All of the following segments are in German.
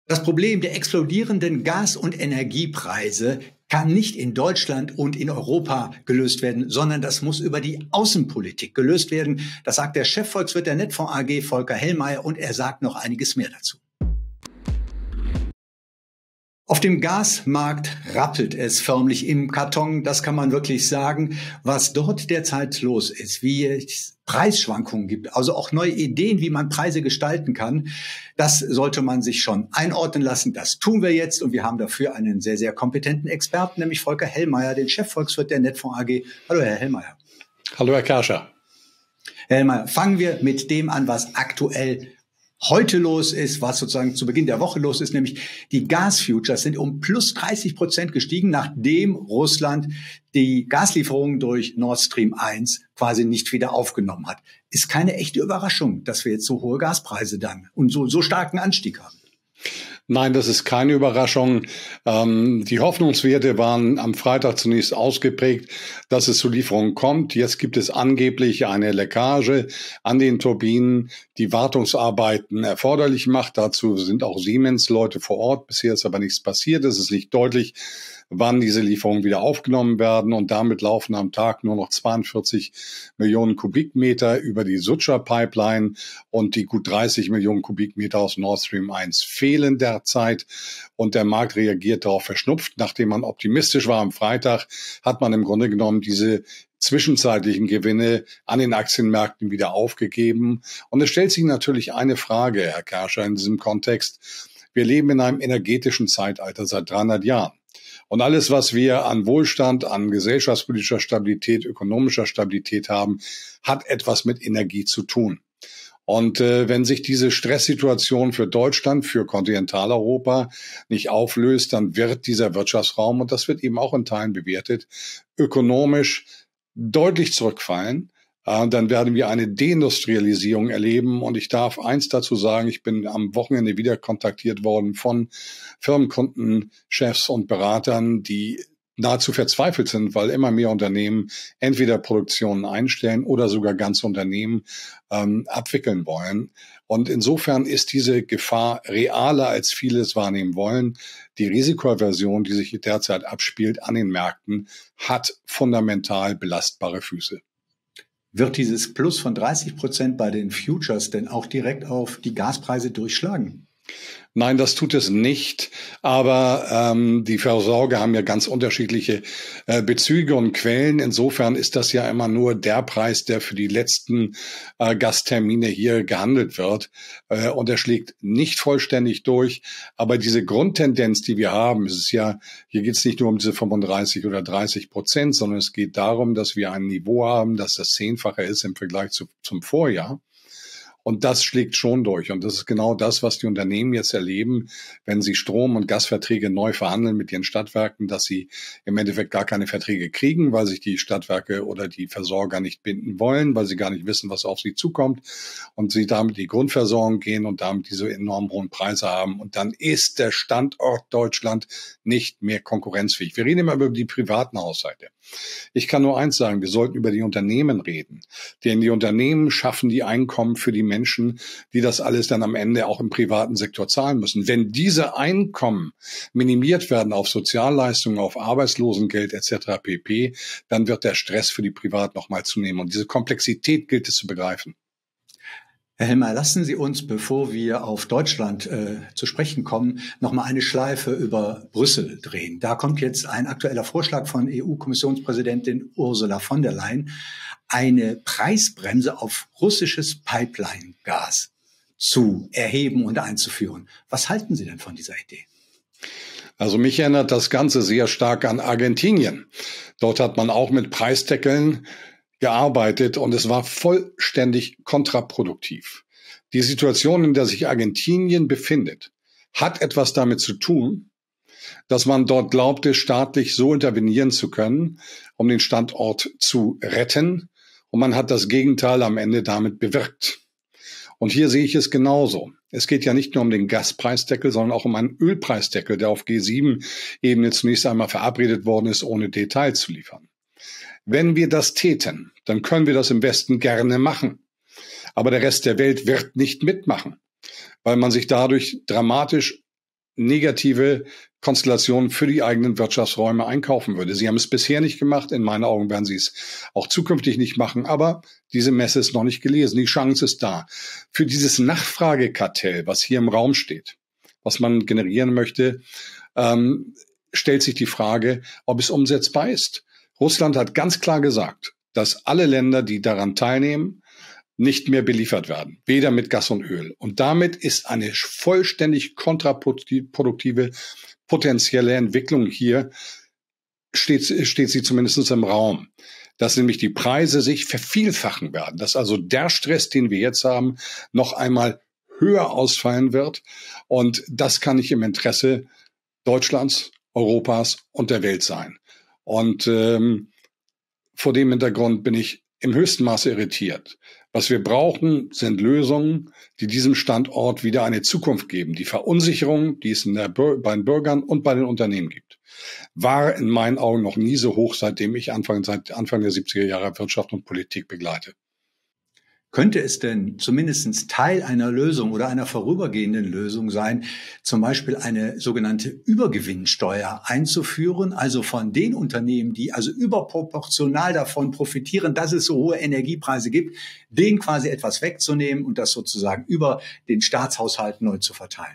Das Problem der explodierenden Gas- und Energiepreise kann nicht in Deutschland und in Europa gelöst werden, sondern das muss über die Außenpolitik gelöst werden. Das sagt der Chefvolkswirt der Netfonds AG, Volker Hellmeier, und er sagt noch einiges mehr dazu. Auf dem Gasmarkt rappelt es förmlich im Karton, das kann man wirklich sagen. Was dort derzeit los ist, wie es Preisschwankungen gibt, also auch neue Ideen, wie man Preise gestalten kann, das sollte man sich schon einordnen lassen. Das tun wir jetzt und wir haben dafür einen sehr, sehr kompetenten Experten, nämlich Volker Hellmeier, den Chefvolkswirt der Netfonds AG. Hallo, Herr Hellmeier. Hallo, Herr Kerscher. Herr Hellmeier, fangen wir mit dem an, was aktuell heute los ist, was sozusagen zu Beginn der Woche los ist, nämlich die Gasfutures sind um plus 30% gestiegen, nachdem Russland die Gaslieferungen durch Nord Stream 1 quasi nicht wieder aufgenommen hat. Ist keine echte Überraschung, dass wir jetzt so hohe Gaspreise dann und so starken Anstieg haben. Nein, das ist keine Überraschung. Die Hoffnungswerte waren am Freitag zunächst ausgeprägt, dass es zu Lieferungen kommt. Jetzt gibt es angeblich eine Leckage an den Turbinen, die Wartungsarbeiten erforderlich macht. Dazu sind auch Siemens-Leute vor Ort. Bisher ist aber nichts passiert. Es ist nicht deutlich, wann diese Lieferungen wieder aufgenommen werden. Und damit laufen am Tag nur noch 42 Millionen Kubikmeter über die Sucha-Pipeline und die gut 30 Millionen Kubikmeter aus Nord Stream 1 fehlen derzeit. Und der Markt reagiert darauf verschnupft. Nachdem man optimistisch war am Freitag, hat man im Grunde genommen diese zwischenzeitlichen Gewinne an den Aktienmärkten wieder aufgegeben. Und es stellt sich natürlich eine Frage, Herr Kerscher, in diesem Kontext. Wir leben in einem energetischen Zeitalter seit 300 Jahren. Und alles, was wir an Wohlstand, an gesellschaftspolitischer Stabilität, ökonomischer Stabilität haben, hat etwas mit Energie zu tun. Und wenn sich diese Stresssituation für Deutschland, für Kontinentaleuropa nicht auflöst, dann wird dieser Wirtschaftsraum, und das wird eben auch in Teilen bewertet, ökonomisch deutlich zurückfallen. Dann werden wir eine Deindustrialisierung erleben. Und ich darf eins dazu sagen, ich bin am Wochenende wieder kontaktiert worden von Firmenkunden, Chefs und Beratern, die nahezu verzweifelt sind, weil immer mehr Unternehmen entweder Produktionen einstellen oder sogar ganze Unternehmen abwickeln wollen. Und insofern ist diese Gefahr realer, als viele es wahrnehmen wollen. Die Risikoaversion, die sich derzeit abspielt an den Märkten, hat fundamental belastbare Füße. Wird dieses Plus von 30% bei den Futures denn auch direkt auf die Gaspreise durchschlagen? Nein, das tut es nicht. Aber die Versorger haben ja ganz unterschiedliche Bezüge und Quellen. Insofern ist das ja immer nur der Preis, der für die letzten Gastermine hier gehandelt wird. Und er schlägt nicht vollständig durch. Aber diese Grundtendenz, die wir haben, ist es ja, hier geht es nicht nur um diese 35 oder 30%, sondern es geht darum, dass wir ein Niveau haben, das das Zehnfache ist im Vergleich zum Vorjahr. Und das schlägt schon durch. Und das ist genau das, was die Unternehmen jetzt erleben, wenn sie Strom- und Gasverträge neu verhandeln mit ihren Stadtwerken, dass sie im Endeffekt gar keine Verträge kriegen, weil sich die Stadtwerke oder die Versorger nicht binden wollen, weil sie gar nicht wissen, was auf sie zukommt. Und sie damit die Grundversorgung gehen und damit diese enorm hohen Preise haben. Und dann ist der Standort Deutschland nicht mehr konkurrenzfähig. Wir reden immer über die privaten Haushalte. Ich kann nur eins sagen, wir sollten über die Unternehmen reden. Denn die Unternehmen schaffen die Einkommen für die Menschen, die das alles dann am Ende auch im privaten Sektor zahlen müssen. Wenn diese Einkommen minimiert werden auf Sozialleistungen, auf Arbeitslosengeld etc. pp., dann wird der Stress für die Privat nochmal zunehmen. Und diese Komplexität gilt es zu begreifen. Herr Hellmeier, lassen Sie uns, bevor wir auf Deutschland zu sprechen kommen, nochmal eine Schleife über Brüssel drehen. Da kommt jetzt ein aktueller Vorschlag von EU-Kommissionspräsidentin Ursula von der Leyen, eine Preisbremse auf russisches Pipeline-Gas zu erheben und einzuführen. Was halten Sie denn von dieser Idee? Also mich erinnert das Ganze sehr stark an Argentinien. Dort hat man auch mit Preisdeckeln gearbeitet und es war vollständig kontraproduktiv. Die Situation, in der sich Argentinien befindet, hat etwas damit zu tun, dass man dort glaubte, staatlich so intervenieren zu können, um den Standort zu retten. Und man hat das Gegenteil am Ende damit bewirkt. Und hier sehe ich es genauso. Es geht ja nicht nur um den Gaspreisdeckel, sondern auch um einen Ölpreisdeckel, der auf G7-Ebene zunächst einmal verabredet worden ist, ohne Details zu liefern. Wenn wir das täten, dann können wir das im Westen gerne machen. Aber der Rest der Welt wird nicht mitmachen, weil man sich dadurch dramatisch negative Konstellationen für die eigenen Wirtschaftsräume einkaufen würde. Sie haben es bisher nicht gemacht. In meinen Augen werden Sie es auch zukünftig nicht machen. Aber diese Messe ist noch nicht gelesen. Die Chance ist da. Für dieses Nachfragekartell, was hier im Raum steht, was man generieren möchte, stellt sich die Frage, ob es umsetzbar ist. Russland hat ganz klar gesagt, dass alle Länder, die daran teilnehmen, nicht mehr beliefert werden, weder mit Gas und Öl. Und damit ist eine vollständig kontraproduktive potenzielle Entwicklung hier, steht sie zumindest im Raum, dass nämlich die Preise sich vervielfachen werden, dass also der Stress, den wir jetzt haben, noch einmal höher ausfallen wird. Und das kann nicht im Interesse Deutschlands, Europas und der Welt sein. Und vor dem Hintergrund bin ich im höchsten Maße irritiert. Was wir brauchen, sind Lösungen, die diesem Standort wieder eine Zukunft geben. Die Verunsicherung, die es bei den Bürgern und bei den Unternehmen gibt, war in meinen Augen noch nie so hoch, seit Anfang der 70er Jahre Wirtschaft und Politik begleite. Könnte es denn zumindest Teil einer Lösung oder einer vorübergehenden Lösung sein, zum Beispiel eine sogenannte Übergewinnsteuer einzuführen, also von den Unternehmen, die also überproportional davon profitieren, dass es so hohe Energiepreise gibt, denen quasi etwas wegzunehmen und das sozusagen über den Staatshaushalt neu zu verteilen?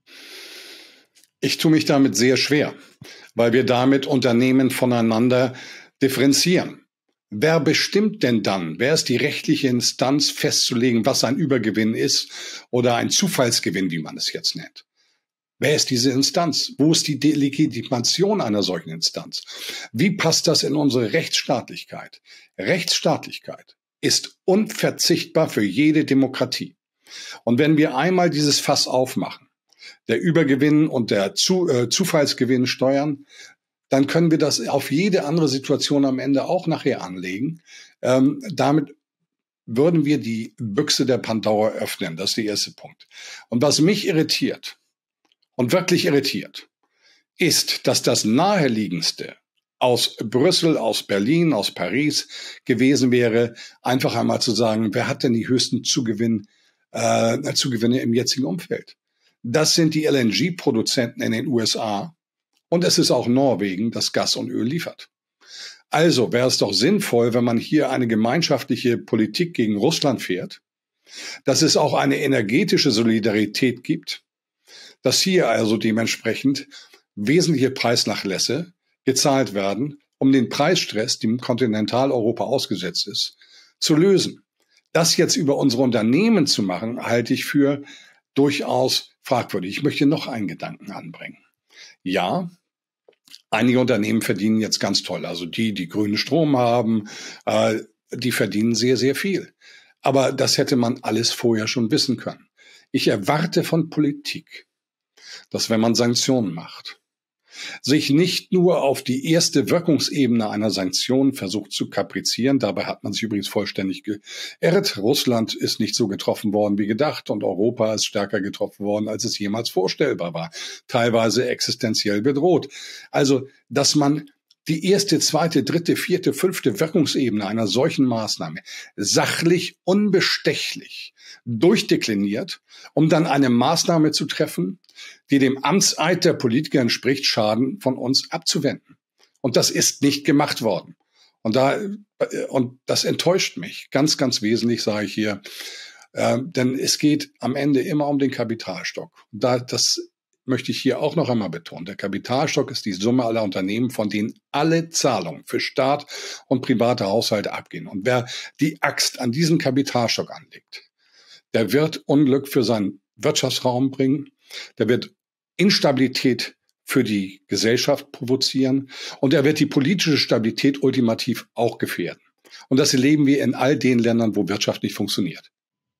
Ich tue mich damit sehr schwer, weil wir damit Unternehmen voneinander differenzieren. Wer bestimmt denn dann? Wer ist die rechtliche Instanz festzulegen, was ein Übergewinn ist oder ein Zufallsgewinn, wie man es jetzt nennt? Wer ist diese Instanz? Wo ist die Legitimation einer solchen Instanz? Wie passt das in unsere Rechtsstaatlichkeit? Rechtsstaatlichkeit ist unverzichtbar für jede Demokratie. Und wenn wir einmal dieses Fass aufmachen, der Übergewinn und der Zufallsgewinn steuern, dann können wir das auf jede andere Situation am Ende auch nachher anlegen. Damit würden wir die Büchse der Pandora öffnen. Das ist der erste Punkt. Und was mich irritiert und wirklich irritiert, ist, dass das Naheliegendste aus Brüssel, aus Berlin, aus Paris gewesen wäre, einfach einmal zu sagen, wer hat denn die höchsten Zugewinne im jetzigen Umfeld? Das sind die LNG-Produzenten in den USA. Und es ist auch Norwegen, das Gas und Öl liefert. Also wäre es doch sinnvoll, wenn man hier eine gemeinschaftliche Politik gegen Russland fährt, dass es auch eine energetische Solidarität gibt, dass hier also dementsprechend wesentliche Preisnachlässe gezahlt werden, um den Preisstress, dem Kontinentaleuropa ausgesetzt ist, zu lösen. Das jetzt über unsere Unternehmen zu machen, halte ich für durchaus fragwürdig. Ich möchte noch einen Gedanken anbringen. Ja, einige Unternehmen verdienen jetzt ganz toll. Also die grünen Strom haben, die verdienen sehr, sehr viel. Aber das hätte man alles vorher schon wissen können. Ich erwarte von Politik, dass wenn man Sanktionen macht, sich nicht nur auf die erste Wirkungsebene einer Sanktion versucht zu kaprizieren. Dabei hat man sich übrigens vollständig geirrt. Russland ist nicht so getroffen worden wie gedacht und Europa ist stärker getroffen worden, als es jemals vorstellbar war. Teilweise existenziell bedroht. Also, dass man die erste, zweite, dritte, vierte, fünfte Wirkungsebene einer solchen Maßnahme sachlich, unbestechlich durchdekliniert, um dann eine Maßnahme zu treffen, die dem Amtseid der Politiker entspricht, Schaden von uns abzuwenden. Und das ist nicht gemacht worden. Und das enttäuscht mich. Ganz, ganz wesentlich sage ich hier. Denn es geht am Ende immer um den Kapitalstock. Das möchte ich hier auch noch einmal betonen. Der Kapitalstock ist die Summe aller Unternehmen, von denen alle Zahlungen für Staat und private Haushalte abgehen. Und wer die Axt an diesen Kapitalstock anlegt, der wird Unglück für seinen Wirtschaftsraum bringen, der wird Instabilität für die Gesellschaft provozieren und er wird die politische Stabilität ultimativ auch gefährden. Und das erleben wir in all den Ländern, wo Wirtschaft nicht funktioniert.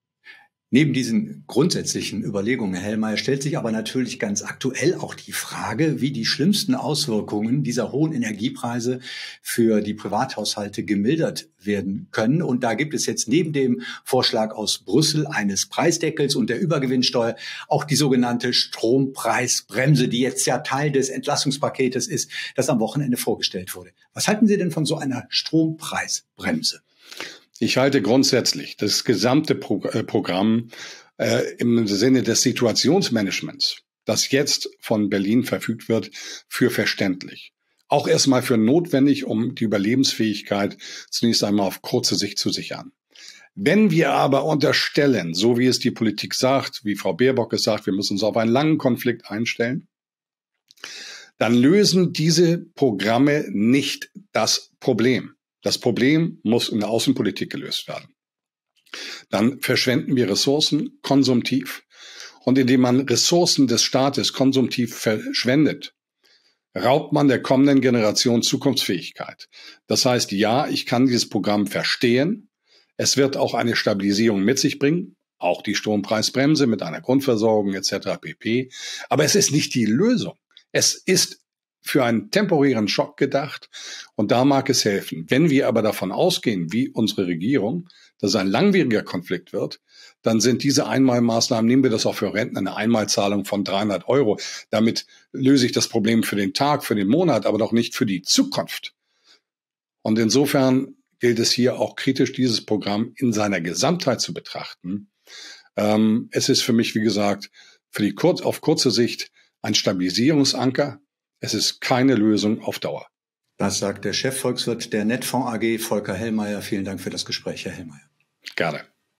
Neben diesen grundsätzlichen Überlegungen, Herr Hellmeier, stellt sich aber natürlich ganz aktuell auch die Frage, wie die schlimmsten Auswirkungen dieser hohen Energiepreise für die Privathaushalte gemildert werden können. Und da gibt es jetzt neben dem Vorschlag aus Brüssel eines Preisdeckels und der Übergewinnsteuer auch die sogenannte Strompreisbremse, die jetzt ja Teil des Entlastungspaketes ist, das am Wochenende vorgestellt wurde. Was halten Sie denn von so einer Strompreisbremse? Ich halte grundsätzlich das gesamte Programm im Sinne des Situationsmanagements, das jetzt von Berlin verfügt wird, für verständlich. Auch erstmal für notwendig, um die Überlebensfähigkeit zunächst einmal auf kurze Sicht zu sichern. Wenn wir aber unterstellen, so wie es die Politik sagt, wie Frau Baerbock es sagt, wir müssen uns auf einen langen Konflikt einstellen, dann lösen diese Programme nicht das Problem. Das Problem muss in der Außenpolitik gelöst werden. Dann verschwenden wir Ressourcen konsumtiv. Und indem man Ressourcen des Staates konsumtiv verschwendet, raubt man der kommenden Generation Zukunftsfähigkeit. Das heißt, ja, ich kann dieses Programm verstehen. Es wird auch eine Stabilisierung mit sich bringen, auch die Strompreisbremse mit einer Grundversorgung etc. pp. Aber es ist nicht die Lösung. Es ist für einen temporären Schock gedacht und da mag es helfen. Wenn wir aber davon ausgehen, wie unsere Regierung, dass es ein langwieriger Konflikt wird, dann sind diese Einmalmaßnahmen, nehmen wir das auch für Rentner, eine Einmalzahlung von 300 €. Damit löse ich das Problem für den Tag, für den Monat, aber doch nicht für die Zukunft. Und insofern gilt es hier auch kritisch, dieses Programm in seiner Gesamtheit zu betrachten. Es ist für mich, wie gesagt, auf kurze Sicht ein Stabilisierungsanker. Es ist keine Lösung auf Dauer. Das sagt der Chefvolkswirt der Netfonds AG, Volker Hellmeier. Vielen Dank für das Gespräch, Herr Hellmeier. Gerne.